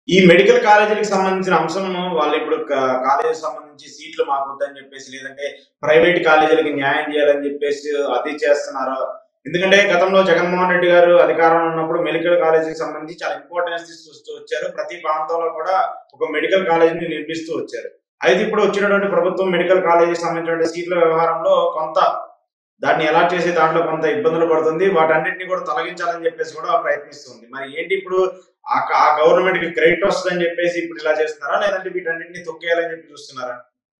ఈ మెడికల్ కాలేజీలకు సంబంధించిన అంశం వాళ్ళిప్పుడు కాలేజీకి సంబంధించి సీట్లు మాకొద్దని చెప్పేసి, లేదంటే ప్రైవేట్ కాలేజీలకి న్యాయం చేయాలని చెప్పేసి అది చేస్తున్నారా? ఎందుకంటే గతంలో జగన్మోహన్ రెడ్డి గారు అధికారంలో ఉన్నప్పుడు మెడికల్ కాలేజీకి సంబంధించి చాలా ఇంపార్టెన్స్ తీసుకొస్తూ వచ్చారు. ప్రతి ప్రాంతంలో కూడా ఒక మెడికల్ కాలేజీని నిర్మిస్తూ వచ్చారు. అయితే ఇప్పుడు వచ్చినటువంటి ప్రభుత్వం మెడికల్ కాలేజీకి సంబంధించినటువంటి సీట్ల వ్యవహారంలో కొంత దాన్ని ఎలా చేసి దాంట్లో కొంత ఇబ్బందులు పడుతుంది. వాటన్నిటిని కూడా తొలగించాలని చెప్పేసి కూడా ప్రయత్నిస్తుంది. మరి ఏంటి ఇప్పుడు ఆ గవర్నమెంట్‌కి క్రెడిట్ వస్తదని చెప్పేసి ఇప్పుడు ఇలా చేస్తున్నారా? లేదంటే వీటన్నిటిని తొక్కేయాలని చెప్పి చూస్తున్నారా?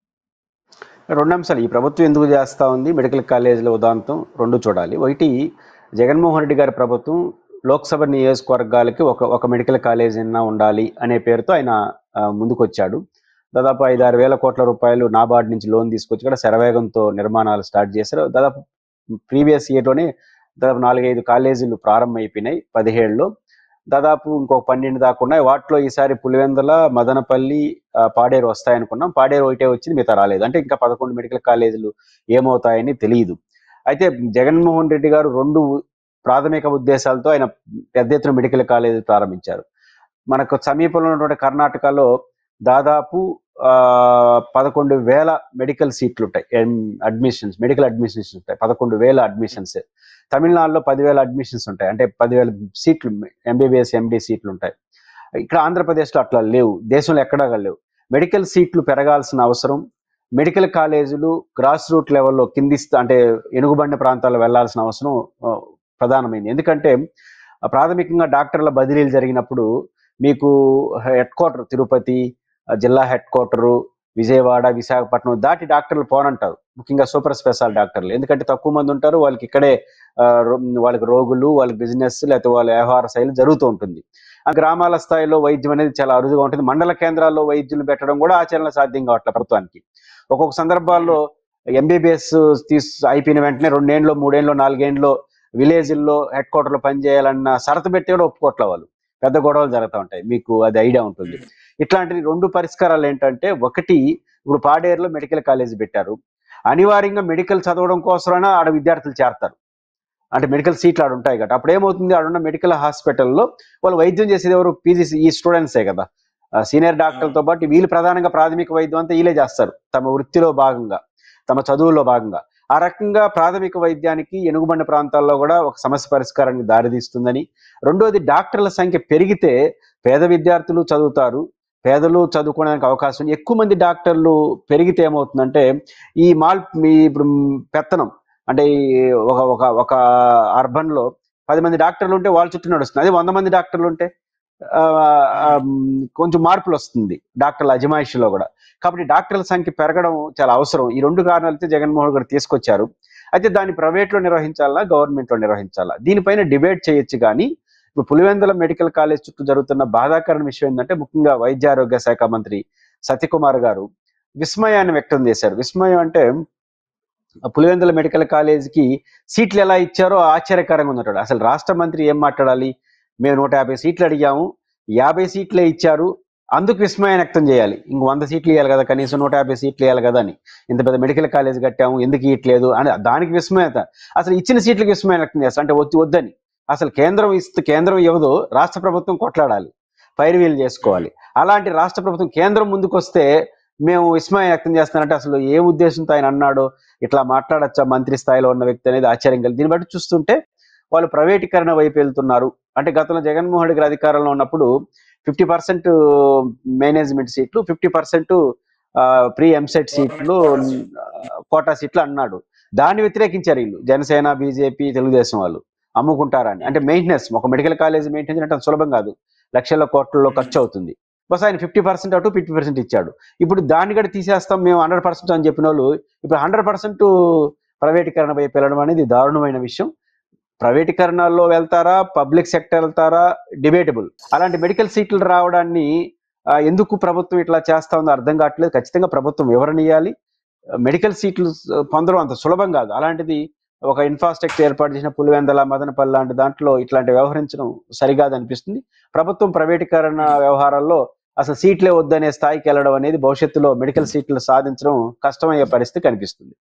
2 అంశాలు. ఈ ప్రభుత్వం ఎందుకు చేస్తా ఉంది, మెడికల్ కాలేజీల ఉదాంతం 2 చూడాలి. ఒకటి, జగన్మోహన్ రెడ్డి గారి ప్రభుత్వం లోక్సభ నియోజకవర్గాలకి ఒక మెడికల్ కాలేజ్ అయినా ఉండాలి అనే పేరుతో ఆయన ముందుకొచ్చాడు. దాదాపు 5-6 వేల కోట్ల రూపాయలు నాబార్డ్ నుంచి లోన్ తీసుకొచ్చి కూడా శరవేగంతో నిర్మాణాలు స్టార్ట్ చేశారు. దాదాపు ప్రీవియస్ ఇయర్‌లోనే దాదాపు 4-5 కాలేజీలు ప్రారంభమైపోయినాయి 17లో. దాదాపు ఇంకొక 12 దాకా ఉన్నాయి. వాటిలో ఈసారి పులివెందుల, మదనపల్లి, పాడేరు వస్తాయనుకున్నాం. పాడేరు ఒకటే వచ్చింది, మిగతా రాలేదు. అంటే ఇంకా 11 మెడికల్ కాలేజీలు ఏమవుతాయని తెలియదు. అయితే జగన్మోహన్ రెడ్డి గారు 2 ప్రాథమిక ఉద్దేశాలతో ఆయన పెద్ద ఎత్తున మెడికల్ కాలేజీ ప్రారంభించారు. మనకు సమీపంలో ఉన్నటువంటి కర్ణాటకలో దాదాపు 11,000 మెడికల్ సీట్లు ఉంటాయి, మెడికల్ అడ్మిషన్స్ ఉంటాయి. 11,000 అడ్మిషన్స్. తమిళనాడులో 10,000 అడ్మిషన్స్ ఉంటాయి, అంటే 10,000 సీట్లు ఎంబీబీఎస్, ఎండి సీట్లు ఉంటాయి. ఇక్కడ ఆంధ్రప్రదేశ్లో అట్లా లేవు, దేశంలో ఎక్కడా లేవు. మెడికల్ సీట్లు పెరగాల్సిన అవసరం, మెడికల్ కాలేజీలు గ్రాస్ రూట్ లెవెల్లో అంటే ఎనుగుబండి ప్రాంతాల్లో వెళ్లాల్సిన అవసరం ప్రధానమైంది. ఎందుకంటే ప్రాథమికంగా డాక్టర్ల బదిలీలు జరిగినప్పుడు మీకు హెడ్ క్వార్టర్ తిరుపతి, జిల్లా హెడ్ క్వార్టరు విజయవాడ, విశాఖపట్నం దాటి డాక్టర్లు పోనంటారు, ముఖ్యంగా సూపర్ స్పెషాలిటీ డాక్టర్లు. ఎందుకంటే తక్కువ మంది ఉంటారు, వాళ్ళకి ఇక్కడే వాళ్ళకి రోగులు, వాళ్ళ బిజినెస్ లేకపోతే వాళ్ళ వ్యవహార శైలి జరుగుతూ ఉంటుంది. ఆ గ్రామాల స్థాయిలో వైద్యం అనేది చాలా అరుదుగా ఉంటుంది. మండల కేంద్రాల్లో వైద్యులు పెట్టడం కూడా ఆచరణ సాధ్యం కావట్లేదు ప్రభుత్వానికి. ఒక్కొక్క సందర్భాల్లో ఎంబీబీఎస్ అయిపోయిన వెంటనే 2 ఏళ్ళు, 3 ఏళ్ళు, 4 ఏళ్ళు విలేజ్ల్లో హెడ్ క్వార్టర్లో పనిచేయాలన్న షరతు పెట్టి కూడా ఒప్పుకోట్ల వాళ్ళు. పెద్ద గొడవలు జరుగుతూ ఉంటాయి, మీకు అది ఐడియా ఉంటుంది. ఇట్లాంటి 2 పరిష్కారాలు ఏంటంటే, ఒకటి, ఇప్పుడు పాడేరులో మెడికల్ కాలేజీ పెట్టారు. అనివార్యంగా మెడికల్ చదవడం కోసమైనా ఆడ విద్యార్థులు చేరతారు, అంటే మెడికల్ సీట్లు ఆడ ఉంటాయి కదా. అప్పుడు ఏమవుతుంది, ఆడున్న మెడికల్ హాస్పిటల్లో వాళ్ళు వైద్యం చేసేది ఎవరు? పీజీ ఈ స్టూడెంట్సే కదా. సీనియర్ డాక్టర్లతో పాటు వీళ్ళు ప్రధానంగా ప్రాథమిక వైద్యం అంతా వీళ్ళే చేస్తారు, తమ వృత్తిలో భాగంగా, తమ చదువుల్లో భాగంగా. ఆ రకంగా ప్రాథమిక వైద్యానికి ఎనుగుబండి ప్రాంతాల్లో కూడా ఒక సమస్య పరిష్కారానికి దారితీస్తుందని. రెండోది, డాక్టర్ల సంఖ్య పెరిగితే పేద విద్యార్థులు చదువుతారు, పేదలు చదువుకోవడానికి అవకాశం. ఎక్కువ మంది డాక్టర్లు పెరిగితే ఏమవుతుందంటే, ఇప్పుడు పెత్తనం అంటే ఒక ఒక ఒక అర్బన్లో 10 మంది డాక్టర్లు ఉంటే వాళ్ళ చుట్టూ నడుస్తుంది. అదే 100 మంది డాక్టర్లు ఉంటే కొంచెం మార్పులు వస్తుంది డాక్టర్ల అజమాయిషిలో కూడా. కాబట్టి డాక్టర్ల సంఖ్య పెరగడం చాలా అవసరం. ఈ 2 కారణాలతో జగన్మోహన్ గారు తీసుకొచ్చారు. అయితే దాన్ని ప్రైవేట్లో నిర్వహించాలా, గవర్నమెంట్లో నిర్వహించాలా, దీనిపైన డిబేట్ చేయొచ్చు. కానీ ఇప్పుడు పులివెందుల మెడికల్ కాలేజ్ చుట్టూ జరుగుతున్న బాధాకరణ విషయం ఏంటంటే, ముఖ్యంగా వైద్య ఆరోగ్య శాఖ మంత్రి సత్యకుమార్ గారు విస్మయాన్ని వ్యక్తం చేశారు. విస్మయం అంటే, పులివెందుల మెడికల్ కాలేజీకి సీట్లు ఎలా ఇచ్చారో ఆశ్చర్యకరంగా ఉందంటాడు. అసలు రాష్ట్ర మంత్రి ఏం మాట్లాడాలి? మేము 150 సీట్లు అడిగాము, 50 సీట్లే ఇచ్చారు, అందుకు విస్మయం వ్యక్తం చేయాలి. ఇంక 100 సీట్లు ఇవ్వాలి కదా, కనీసం 150 సీట్లు ఇవ్వాలి కదా అని. ఇంత పెద్ద మెడికల్ కాలేజ్ కట్టాము, ఎందుకు ఇవ్వట్లేదు అని దానికి విస్మయత. అసలు ఇచ్చిన సీట్లకు విస్మయం వ్యక్తం చేస్తారు, అంటే వద్దని. అసలు కేంద్రం ఇవ్వదు, రాష్ట్ర ప్రభుత్వం కొట్లాడాలి, పైరువీలు చేసుకోవాలి. అలాంటి రాష్ట్ర ప్రభుత్వం కేంద్రం ముందుకు వస్తే మేము విస్మయం వ్యక్తం చేస్తున్నారంటే అసలు ఏ ఉద్దేశంతో ఆయన అన్నాడో, ఇట్లా మాట్లాడచ్చా మంత్రి స్థాయిలో ఉన్న వ్యక్తి అనేది ఆశ్చర్యం కలిగి. దీన్ని బట్టి చూస్తుంటే వాళ్ళు ప్రైవేటీకరణ వైపు వెళ్తున్నారు. అంటే గతంలో జగన్మోహన్ రెడ్డి గారి అధికారంలో ఉన్నప్పుడు 50% మేనేజ్మెంట్ సీట్లు, 50% ప్రీ ఎంసెట్ సీట్లు, కోటా సీట్లు అన్నాడు. దాన్ని వ్యతిరేకించారు వీళ్ళు, జనసేన, బీజేపీ, తెలుగుదేశం వాళ్ళు. అమ్ముకుంటారని. అంటే మెయింటెనెన్స్, ఒక మెడికల్ కాలేజ్ మెయింటెనెన్స్ అంటే సులభం కాదు, లక్షల కోట్లలో ఖర్చు అవుతుంది. బస్ ఆయన 50% అటు 50% ఇచ్చాడు. ఇప్పుడు దాన్ని కూడా తీసేస్తాం మేము 100% అని చెప్పిన వాళ్ళు ఇప్పుడు 100% ప్రైవేటీకరణ వైపు వెళ్ళడం అనేది దారుణమైన విషయం. ప్రైవేటీకరణలో వెళ్తారా, పబ్లిక్ సెక్టర్ వెళ్తారా, డిబేటబుల్. అలాంటి మెడికల్ సీట్లు రావడాన్ని ఎందుకు ప్రభుత్వం ఇట్లా చేస్తా ఉందో అర్థం కావట్లేదు. ఖచ్చితంగా ప్రభుత్వం వివరణ ఇవ్వాలి. మెడికల్ సీట్లు పొందడం అంత సులభం కాదు. అలాంటిది ఒక ఇన్ఫ్రాస్ట్రక్చర్ ఏర్పాటు చేసిన పులివెందల, మదనపల్లి లాంటి దాంట్లో ఇట్లాంటి వ్యవహరించడం సరికాదు అనిపిస్తుంది. ప్రభుత్వం ప్రైవేటీకరణ వ్యవహారాల్లో అసలు సీట్లే వద్దనే స్థాయికి వెళ్ళడం అనేది భవిష్యత్తులో మెడికల్ సీట్లు సాధించడం కష్టమయ్యే పరిస్థితి కనిపిస్తుంది.